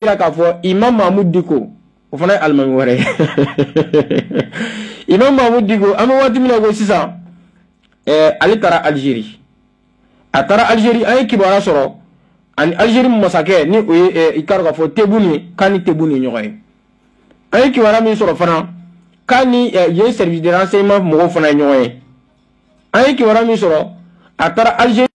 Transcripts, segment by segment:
k'a fɔ Imam Mahmoud Diko o fana ye alimami wɛrɛ Imam Mahmoud Diko an bɛ waati min na ko sisan ale taara Algérie a taara Algérie an ye kibaruya sɔrɔ ani Algérie masakɛ ni o ye i ka dɔn k'a fɔ Tebboune k'a ni Tebboune ye ɲɔgɔn ye an ye kibaruya min sɔrɔ fana k'a ni yen service de renseignement mɔgɔw fana ye ɲɔgɔn ye an ye kibaruya min sɔrɔ a taara Algérie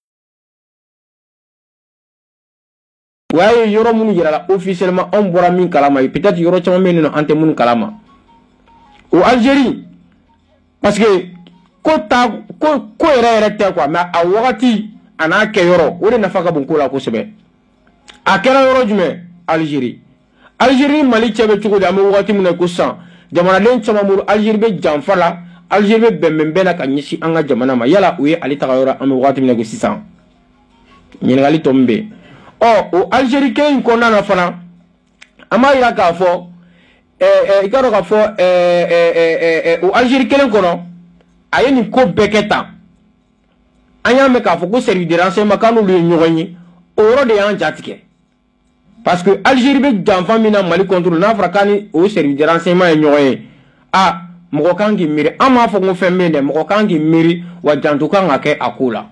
wa ye yɔrɔ minnu yira la officiellement anw bɔra min kalama peut-être yɔrɔ caman bɛ yen nɔ an tɛ minnu kalama o Algérie parce que ko yɛrɛ tɛ quoi mais a wagati a n'a kɛ yɔrɔ o de nafa ka bon ko la kosɛbɛ a kɛra yɔrɔ jumɛn Algérie ni Mali cɛ bɛ cogo di an bɛ wagati min na ko sisan jamanaden caman bolo Algérie bɛ janfa la Algérie bɛ bɛnbɛn na ka ɲɛsin an ka jamana ma yala o ye ale taga yɔrɔ an bɛ wagati min na ko sisan ɲininkali tɔ min bɛ yen o Algérie kelen in kɔnɔna na fana an b'a yira k'a fɔ i ka dɔn k'a fɔ o Algérie kelen kɔnɔ a ye nin ko bɛɛ kɛ tan an y'a mɛn k'a fɔ ko service de renseignement k'an n'olu ye ɲɔgɔn ye o yɔrɔ de y'an jatigɛ parce que Algérie bɛ janfa min na Mali contre n'a fɔra k'an ni o service de renseignement ye ɲɔgɔn ye mɔgɔ kan k'i miiri an m'a fɔ ko fɛn bɛ yen dɛ mɔgɔ kan k'i miiri wa janto kan ka kɛ a ko la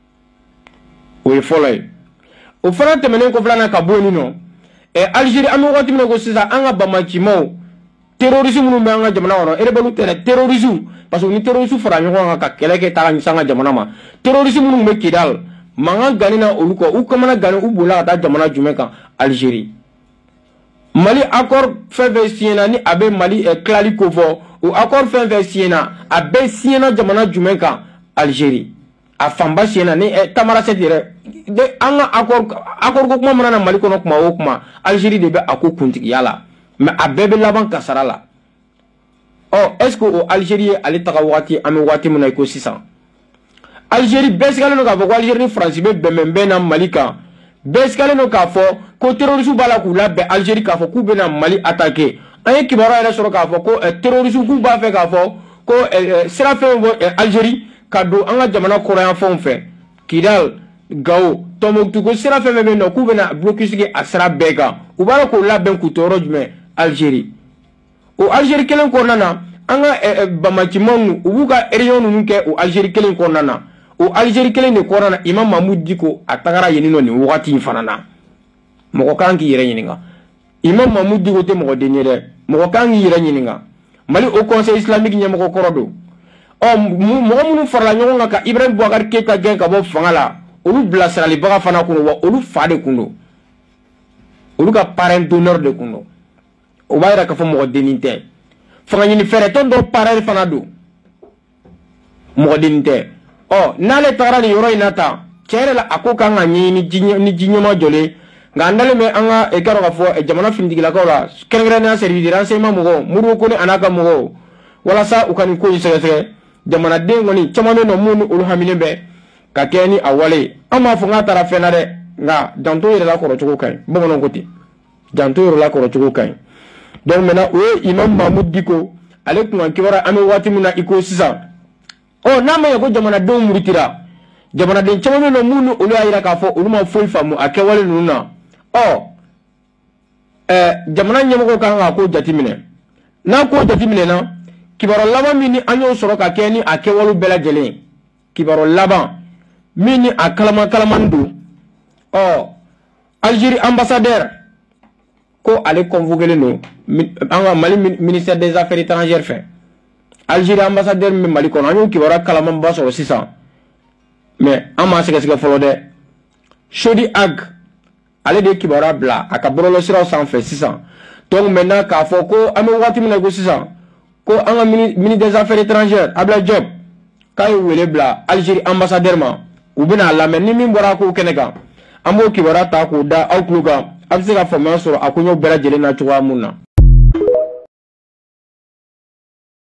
o ye fɔlɔ ye o fana tɛmɛnen kɔ filanan ka bɔ yen nɔ Algérie an bɛ waati min na ko sisan an ka bamacimaw terroristes minnu bɛ an ka jamana kɔnɔ rebelle tɛ dɛ terroristes parce que ni terroristes fara ɲɔgɔn kan ka kɛlɛ kɛ taa ɲɛsin an ka jamana ma terroristes minnu bɛ Kidal mankan ganni na olu kɔ u kamana ganni u bolila ka taa jamana jumɛn kan Algérie Mali accord fɛn fɛn signé na ni a bɛ Mali tilali ko fɔ o accord fɛn fɛn signé na a bɛɛ signé na jamana jumɛn kan Algérie a fanba signé na ni Tamarasɛti yɛrɛ an ka accord ko kuma mana na Mali kɔnɔ kuma o kuma Algérie de bɛ a ko kuntigiya la mais a bɛɛ bɛ laban kasara la est-ce que o Algérie ye ale taga waati an bɛ waati min na i ko sisan Algérie bɛɛ sigalen don k'a fɔ ko Algérie ni Faransi bɛ bɛnbɛn na Mali kan bɛɛ sigalen don k'a fɔ ko terroristes b'a la k'u labɛn Algérie k'a fɔ k'u bɛna Mali attaquer an ye kibaruya yɛrɛ sɔrɔ k'a fɔ ko terroristes k'u b'a fɛ k'a fɔ ko sira fɛn bɔ Algérie ka don an ka jamana kɔrɔyanfanw fɛ Kidal Gao Tombouctou ko sira fɛn fɛn bɛ yen nɔ k'u bɛna blocus sigi a sira bɛɛ kan u b'a la k'o labɛn k'u to yɔrɔ jumɛn Algérie o Algérie kelen kɔnɔna na an ka bamacimaw u b'u ka réunion ninnu kɛ o Algérie kelen kɔnɔna na o Algérie kelen de kɔnɔna na Imam Mahmoud Diko a tagara yen nɔ nin wagati in fana na mɔgɔ kan k'i yɛrɛ ɲininka Imam Mahmoud Diko tɛ mɔgɔ den ye dɛ mɔgɔ kan k'i yɛrɛ ɲininka Mali au conseil islamique ɲɛmɔgɔ kɔrɔ don mɔgɔ minnu farala ɲɔgɔn kan ka Ibrahim Boubacar Keita gɛn ka bɔ fanga la olu bilasiralibaga fana kun don wa olu fa de kun don olu ka parrain d'honneur de kun don o b'a yira k'a fɔ mɔgɔ dennin tɛ fanga ɲini fɛɛrɛtɔn dɔ parrain fana don mɔgɔ dennin tɛ n'ale tagara nin yɔrɔ in na tan tiɲɛ yɛrɛ la a ko kan ka ɲɛɲini ni ji ɲɛma jɔlen nka an dalen bɛ an ka i ka dɔn k'a fɔ jamana finitigilakaw la kɛrɛnkɛrɛnnenya service de renseignement mɔgɔw Modibo Kone a n'a ka mɔgɔw walasa u ka nin ko in sɛgɛsɛgɛ jamanaden kɔni caman bɛ yen nɔ mun ni olu haminen bɛ ka kɛ ni a wale an m'a fɔ k'a taara fɛn na dɛ nka janto yɛrɛ lakɔrɔcogo ka ɲi bamananw ko ten janto yɛrɛ lakɔrɔcogo ka ɲi donc maintenant o ye Imam Mahmoud Diko ale kun ka kibaruya an bɛ waati min na i ko sisan n'a ma ɲɛ ko jamanadenw murutira jamanaden caman bɛ yen nɔ mun ni olu y'a yira k'a fɔ olu ma foyi faamu a kɛwale ninnu na jamana ɲɛmɔgɔw kan k'a ko jateminɛ n'a ko jateminɛna kibaruya laban min ni an y'o sɔrɔ ka kɛ ni a kɛwalew bɛɛ lajɛlen ye kibaruya laban min ni a kalaman don Algérie ambassadeur ko ale convoqué don an ka Mali ministère des affaires étrangères fɛ Algérie ambassadeur min bɛ Mali kɔnɔ an y'o kibaruya kalamanba sɔrɔ sisan mais an m'a sɛgɛsɛgɛ fɔlɔ dɛ Chodi Ag ale de ye kibaruya bila a ka bɔlɔlɔsiraw sanfɛ sisan donc maintenant k'a fɔ ko an bɛ waati min na ko sisan ko an ka ministre des affaires étrangères Abdoulaye Diop k'a ye wele bila Algérie ambassadeur ma u bɛna lamɛn ni min bɔra ko kɛnɛ kan an b'o kibaruya ta k'o da aw tulo kan a bɛ se ka faamuya sɔrɔ a ko ɲɛw bɛɛ lajɛlen na cogoya mun na